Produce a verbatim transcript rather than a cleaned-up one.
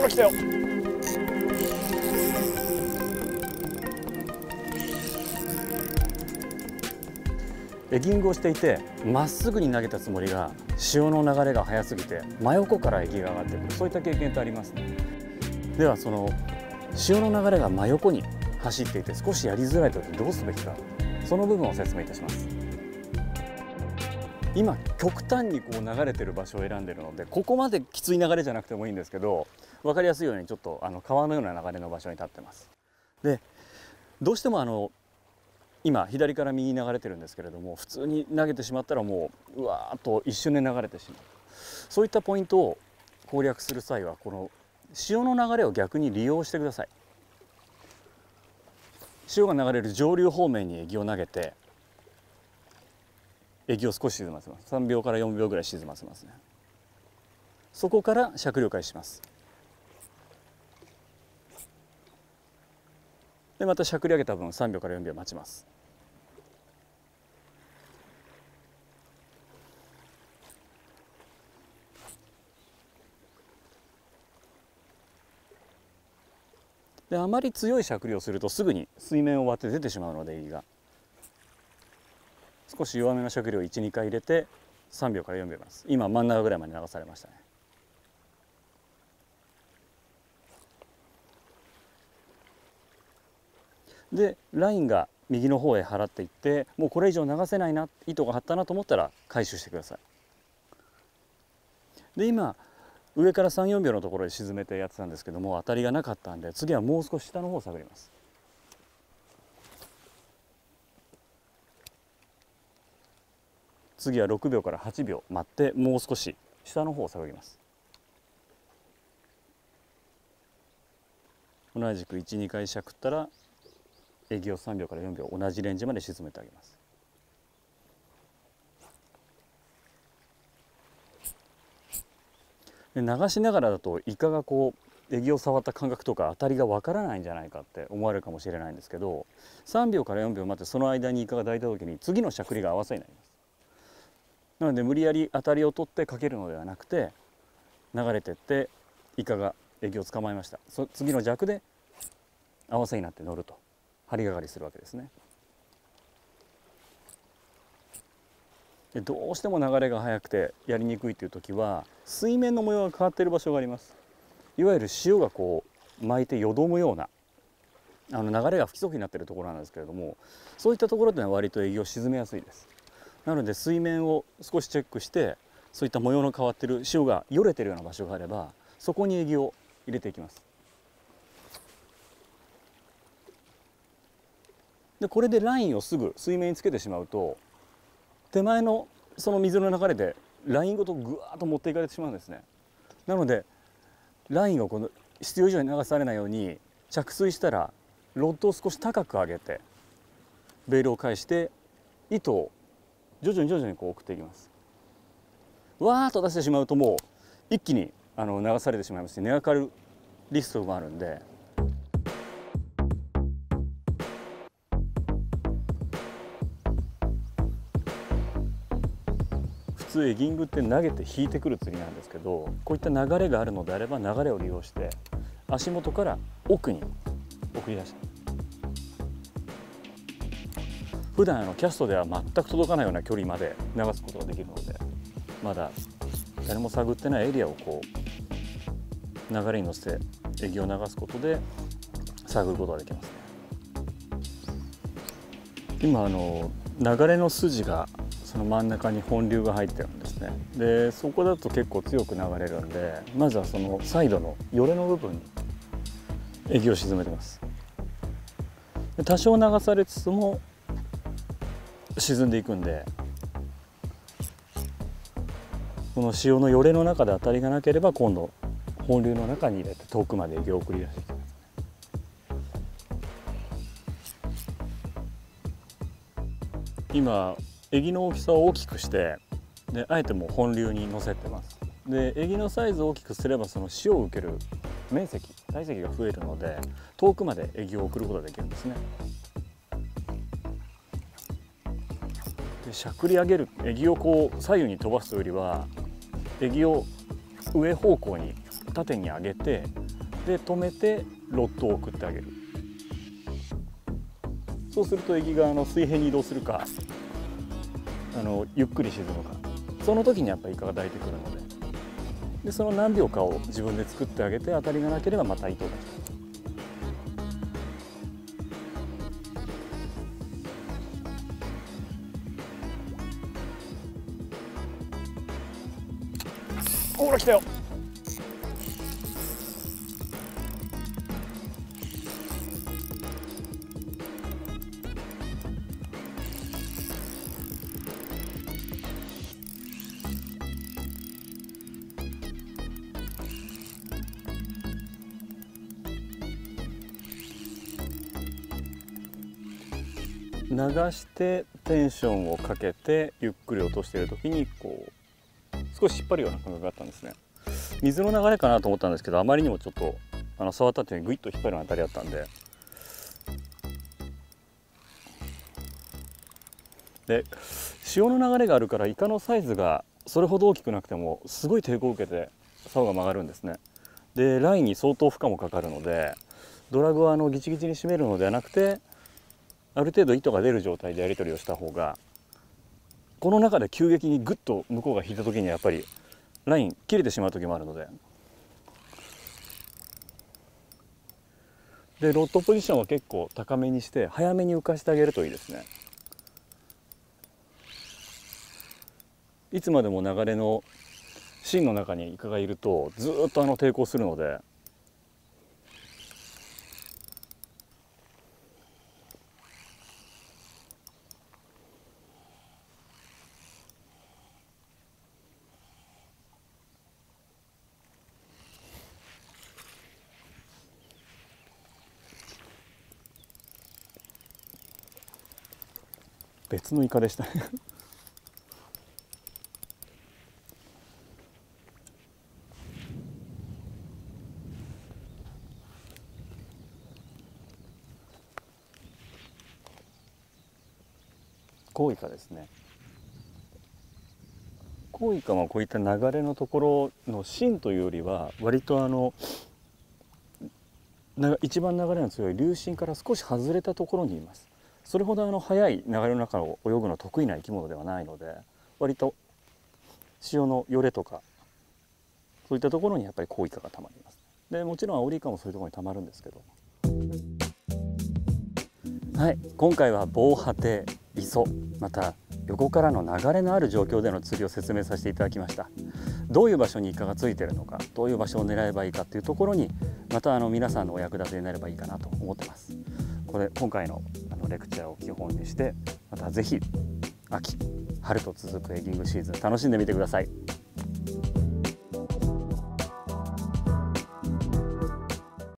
来たよ。エギングをしていてまっすぐに投げたつもりが潮の流れが速すぎて真横からエギが上がってくる、そういった経験ってありますね。ではその潮の流れが真横に走っていて少しやりづらい時どうすべきか、その部分を説明いたします。今極端にこう流れてる場所を選んでいるので、ここまできつい流れじゃなくてもいいんですけど、分かりやすいようにちょっとあの川のような流れの場所に立ってます。でどうしてもあの今左から右に流れてるんですけれども、普通に投げてしまったらもううわーっと一瞬で流れてしまう。そういったポイントを攻略する際はこの潮の流れを逆に利用してください。潮が流れる上流方面にエギを投げて、エギを少し沈ませます。さんびょうからよんびょうぐらい沈ませますね。そこからしゃくりを開始します。でまたしゃくり上げた分さんびょうからよんびょう待ちます。であまり強いしゃくりをするとすぐに水面を割って出てしまうので、エギが少し弱めのしゃくりをいち、にかい入れてさんびょうからよんびょうます。今真ん中ぐらいまで流されましたね。でラインが右の方へ払っていって、もうこれ以上流せないな、糸が張ったなと思ったら回収してください。で今上からさん、よんびょうのところで沈めてやってたんですけども、当たりがなかったんで次はもう少し下の方を探ります。次はろくびょうからはちびょう待ってもう少し下の方を探ります。同じくいち、にかいしゃくったらエギをさんびょうからよんびょう同じレンジまで沈めてあげます。で流しながらだとイカがこうエギを触った感覚とか当たりがわからないんじゃないかって思われるかもしれないんですけど、さんびょうからよんびょう待ってその間にイカが抱いた時に次のしゃくりが合わせになります。なので無理やり当たりを取ってかけるのではなくて、流れてってイカがエギを捕まえました、そ次の弱で合わせになって乗ると張りがかりするわけですね。でどうしても流れが速くてやりにくいという時は水面の模様が変わっている場所があります。いわゆる潮がこう巻いてよどむようなあの流れが不規則になっているところなんですけれども、そういったところでは割とエギを沈めやすいです。なので水面を少しチェックして、そういった模様の変わっている潮がよれているような場所があればそこにエギを入れていきます。でこれでラインをすぐ水面につけてしまうと、手前のその水の流れでラインごとぐわーっと持っていかれてしまうんですね。なのでラインをこの必要以上に流されないように着水したらロッドを少し高く上げてベールを返して糸を徐々に徐々にこう送っていきます。わーっと出してしまうともう一気にあの流されてしまいますし、根がかかるリスクもあるんで、普通エギングって投げて引いてくる釣りなんですけど、こういった流れがあるのであれば流れを利用して足元から奥に送り出して、普段あのキャストでは全く届かないような距離まで流すことができるので、まだ誰も探ってないエリアをこう流れに乗せてエギを流すことで探ることができますね。今あの流れの筋がその真ん中に本流が入ってるんですね。でそこだと結構強く流れるんで、まずはそのサイドのよれの部分にエギを沈めてます。で多少流されつつも沈んでいくんで、この潮のよれの中で当たりがなければ今度本流の中に入れて遠くまでエギを送り出していきます。今エギの大きさを大きくしてであえてもう本流に乗せてます。でエギのサイズを大きくすればその潮を受ける面積体積が増えるので遠くまでエギを送ることができるんですね。でしゃくり上げるエギをこう左右に飛ばすというよりはエギを上方向に縦に上げてで止めてロッドを送ってあげる。そうするとエギがあの水平に移動するかあのゆっくり沈むか、その時にやっぱりイカが抱いてくるので、でその何秒かを自分で作ってあげて、当たりがなければまた糸を出して。ほら来たよ。流してテンションをかけてゆっくり落としている時にこう少し引っ張るような感覚があったんですね。水の流れかなと思ったんですけど、あまりにもちょっとあの触った時にグイッと引っ張るような当たりだったんで、で潮の流れがあるからイカのサイズがそれほど大きくなくてもすごい抵抗を受けて竿が曲がるんですね。でラインに相当負荷もかかるので、ドラグはあのギチギチに締めるのではなくて、ある程度糸が出る状態でやり取りをした方が、この中で急激にグッと向こうが引いた時にはやっぱりライン切れてしまう時もあるので、でロッドポジションは結構高めにして早めに浮かしてあげるといいですね。いつまでも流れの芯の中にイカがいるとずっとあの抵抗するので、別のイカでしたねコウイカですね。コウイカはこういった流れのところの芯というよりは、割とあの一番流れの強い流芯から少し外れたところにいます。それほどあの速い流れの中を泳ぐの得意な生き物ではないので、割と潮のよれとかそういったところにやっぱりコウイカがたまります。でもちろんアオリイカもそういうところにたまるんですけど、はい、今回は防波堤、磯、また横からの流れのある状況での釣りを説明させていただきました。どういう場所にイカがついているのか、どういう場所を狙えばいいかというところに、またあの皆さんのお役立てになればいいかなと思ってます。これ今回のあのレクチャーを基本にして、また是非秋、春と続くエギングシーズン楽しんでみてください。